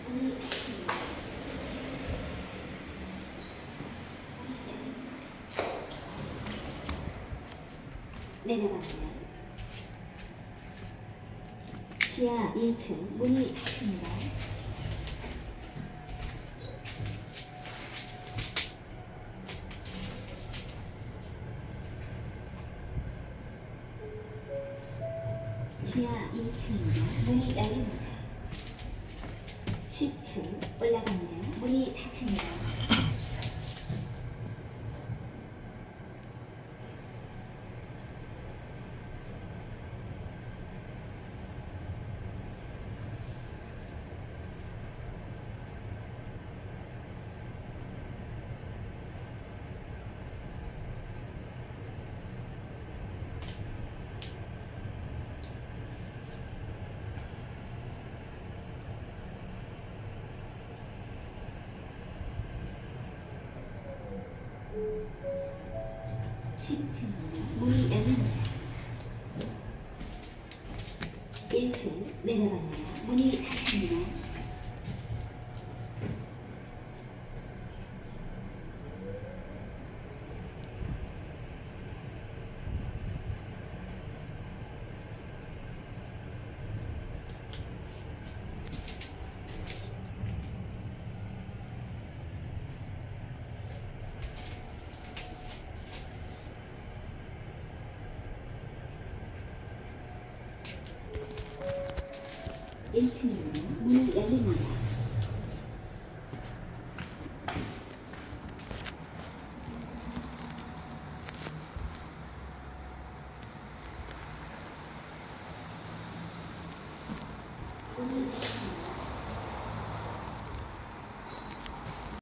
문이 닫힙니다. 내려갑니다. 지하 1층 문이 닫힙니다. 지하 2층입니다. 문이 열립니다. 10층 올라갑니다. 문이 닫힙니다. 문이 열립니다. 1층 내려갑니다. 문이 닫힙니다. 문이 열립니다.